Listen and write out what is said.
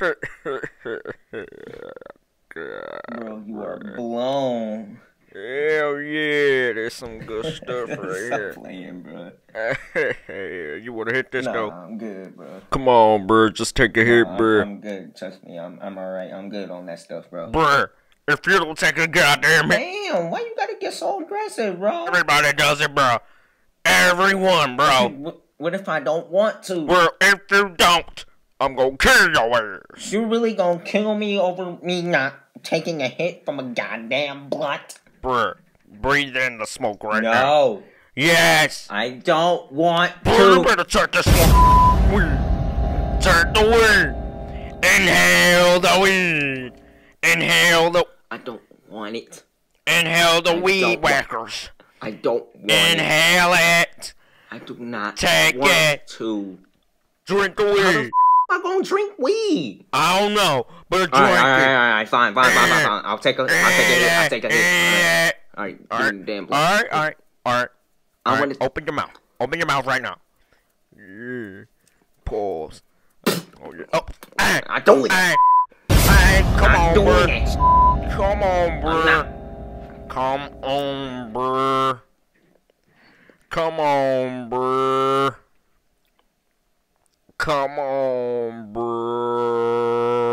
Bro, you are blown. Hell yeah, there's some good stuff right Stop here. playing, bro. You wanna hit this though? Nah, I'm good, bro. Come on, bro. Just take a hit, Nah, bro. I'm good. Trust me, I'm alright. I'm good on that stuff, bro. Bruh, if you don't take a goddamn hit, Damn, why you gotta get so aggressive, bro? everybody does it, bro. Everyone, bro. What if I don't want to? Bro, if you don't, I'm gonna kill your ass. You really gonna kill me over me not taking a hit from a goddamn blunt? Bruh, breathe in the smoke right now. No, Yes. I don't want Bruh, you to. better check this one. Weed. Check the weed. Inhale the weed. Inhale the... I don't want it. Inhale the I weed don't want- whackers. I don't want it. Inhale it. I do not Take want it. to. Drink the How the weed. f am I gonna drink weed? I don't know, but drink Alright, fine. I'll take a hit. I'll take a hit. it. Alright, Alright, damn blunt. alright. I want to. Open your mouth. Open your mouth right now. Yeah. Pause. Oh, yeah. Oh, I don't. come I'm on, doing bro. it. Come on, I'm bro. not. Come on, bro. Come on, bro. Come on, bro.